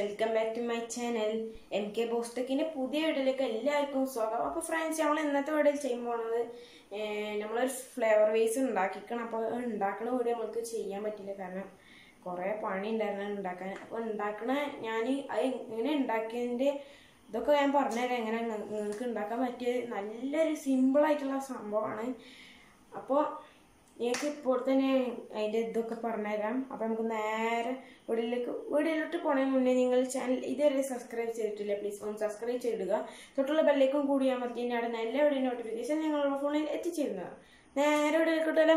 Welcome back to my channel MK ബോസ്റ്റക്കിന്റെ പുതിയ വീഡിയോയിലേക്ക് എല്ലാവർക്കും സ്വാഗതം. അപ്പോൾ ഫ്രണ്ട്സ്, നമ്മൾ ഇന്നത്തെ വീഡിയോയിൽ ചെയ്യാൻ പോകുന്നത് നമ്മളൊരു ഫ്ലേവർ വേസ് ഉണ്ടാക്കിക്കണം. അപ്പോൾ ഉണ്ടാക്കണ വീഡിയോ നമുക്ക് ചെയ്യാൻ പറ്റില്ല, കാരണം കുറേ പണി ഉണ്ടായിരുന്നു ഉണ്ടാക്കാൻ. അപ്പോൾ ഉണ്ടാക്കണ ഞാൻ അത് എങ്ങനെ ഉണ്ടാക്കിയതിൻ്റെ ഇതൊക്കെ ഞാൻ പറഞ്ഞുതരാം. എങ്ങനെ നിങ്ങൾക്ക് ഉണ്ടാക്കാൻ പറ്റിയ നല്ലൊരു സിമ്പിളായിട്ടുള്ള സംഭവമാണ്. അപ്പോൾ നിങ്ങൾക്ക് ഇപ്പോൾ തന്നെ അതിൻ്റെ ഇതൊക്കെ പറഞ്ഞുതരാം. അപ്പോൾ നമുക്ക് നേരെ വീഡിയോയിലോട്ട് പോണതിന് മുന്നേ നിങ്ങൾ ചാനൽ ഇതുവരെ സബ്സ്ക്രൈബ് ചെയ്തിട്ടില്ല, പ്ലീസ് ഒന്ന് സബ്സ്ക്രൈബ് ചെയ്തിടുക. തൊട്ടുള്ള ബെല്ലേക്കും കൂടി അമർത്തി അവിടെ നല്ല വീഡിയോ നോട്ടിഫിക്കേഷൻ നിങ്ങളുടെ ഫോണിൽ എത്തിച്ചേരുന്നതാണ്. നേരെ വീഡിയോയിലോട്ടല്ലോ.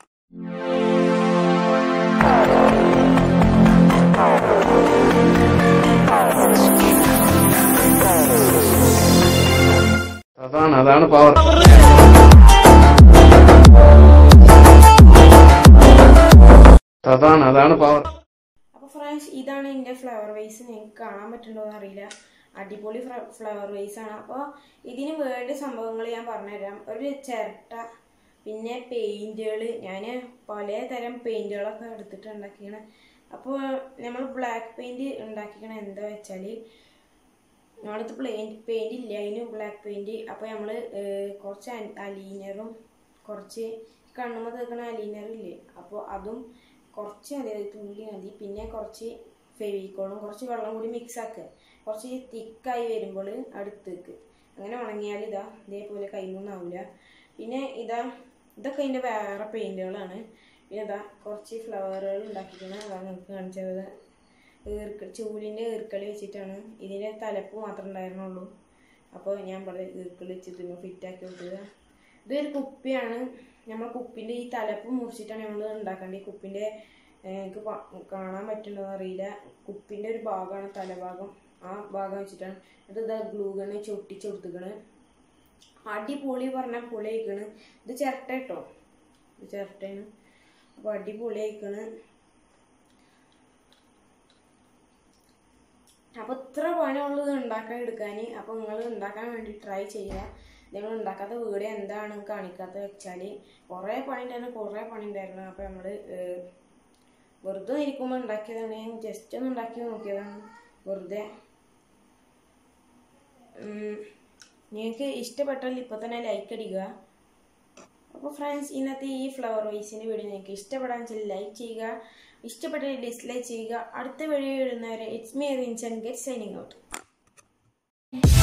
അതാണ് പവർ. അതാണ് പവർ. അപ്പോൾ ഫ്രണ്ട്സ്, ഇതാണ് എൻ്റെ ഫ്ലവർ വേസ്. നിങ്ങൾക്ക് കാണാൻ പറ്റുന്നുണ്ടോ എന്ന് അറിയില്ല. അടിപൊളി ഫ്ലവർ വേസ് ആണ്. അപ്പോൾ ഇതിന് വേണ്ട സംഭവങ്ങൾ ഞാൻ പറഞ്ഞുതരാം. ഒരു ചിരട്ട, പിന്നെ പെയിന്റുകൾ. ഞാൻ പലതരം പെയിന്റുകളൊക്കെ എടുത്തിട്ട് ഉണ്ടാക്കിയാണ്. അപ്പോൾ നമ്മൾ ബ്ലാക്ക് പെയിന്റ് ഉണ്ടാക്കിക്കണ എന്താ വെച്ചാൽ, നമ്മളടുത്ത് പെയിന്റ് ഇല്ല, അതിന് ബ്ലാക്ക് പെയിന്റ്. അപ്പോൾ നമ്മൾ കുറച്ച് അലീനറും കുറച്ച് കണ്ണുമ്പോൾ തേക്കണ അലീനറും ഇല്ലേ, അപ്പോൾ അതും കുറച്ച് മതി, തുള്ളി മതി. പിന്നെ കുറച്ച് ഫെവിക്കോളും കുറച്ച് വെള്ളം കൂടി മിക്സ് ആക്കുക. കുറച്ച് തിക്കായി വരുമ്പോൾ അടുത്തേക്ക് അങ്ങനെ ഉണങ്ങിയാൽ ഇതേപോലെ കൈമൂന്നാവില്ല. പിന്നെ ഇതൊക്കെ അതിൻ്റെ വേറെ പെയിന്റുകളാണ്. പിന്നെ കുറച്ച് ഫ്ലവറുകൾ ഉണ്ടാക്കിയിട്ടാണ് നിങ്ങൾക്ക് കാണിച്ചത്. ചൂലിൻ്റെ ഈർക്കളി വെച്ചിട്ടാണ്. ഇതിൻ്റെ തലപ്പ് മാത്രമേ ഉണ്ടായിരുന്നുള്ളൂ. അപ്പോൾ ഞാൻ ഈർക്കളി വെച്ചിട്ട് ഫിറ്റാക്കി കൊടുക്കുക. ഇതൊരു കുപ്പിയാണ്. നമ്മൾ കുപ്പിൻ്റെ ഈ തലപ്പ് മുറിച്ചിട്ടാണ് നമ്മൾ ഉണ്ടാക്കേണ്ടത്. ഈ കുപ്പിൻ്റെ എനിക്ക് കാണാൻ പറ്റുന്നുണ്ടോ അറിയില്ല. കുപ്പിൻ്റെ ഒരു ഭാഗമാണ് തലഭാഗം, ആ ഭാഗം വെച്ചിട്ടാണ്. എന്നിട്ട് ഗ്ലൂ ഗണ്ണ് ചൊട്ടിച്ച് കൊടുത്തിക്കണ്. അടിപൊളി പറഞ്ഞാൽ പൊളി അയക്കണ്. ഇത് ചിരട്ട കേട്ടോ, ഇത് ചിരട്ടയാണ്. അപ്പോൾ അടിപൊളി അയക്കണ്. അപ്പോൾ ഇത്ര പണിയുള്ളത് ഉണ്ടാക്കാൻ എടുക്കാൻ. അപ്പോൾ നിങ്ങൾ ഉണ്ടാക്കാൻ വേണ്ടി ട്രൈ ചെയ്യുക. നിങ്ങൾ ഉണ്ടാക്കാത്ത വീഡിയോ എന്താണ് കാണിക്കാത്ത വെച്ചാൽ കുറേ പണി ഉണ്ടായിരുന്നു. അപ്പോൾ നമ്മൾ വെറുതെ ഇരിക്കുമ്പോൾ ഉണ്ടാക്കിയതാണ്. ജസ്റ്റ് ഒന്ന് ഉണ്ടാക്കി നോക്കിയതാണ് വെറുതെ. നിങ്ങൾക്ക് ഇഷ്ടപ്പെട്ടാൽ ഇപ്പോൾ തന്നെ ലൈക്ക് അടിക്കുക. അപ്പോൾ ഫ്രണ്ട്സ്, ഇന്നത്തെ ഈ ഫ്ലവർ വേസിൻ്റെ വീഡിയോ നിങ്ങൾക്ക് ഇഷ്ടപ്പെടാൻ വെച്ചാൽ ലൈക്ക് ചെയ്യുക, ഇഷ്ടപ്പെട്ടാൽ ഡിസ്ലൈക്ക് ചെയ്യുക. അടുത്ത വീഡിയോ ഇടുന്നവരെ it's me Rinson get signing out.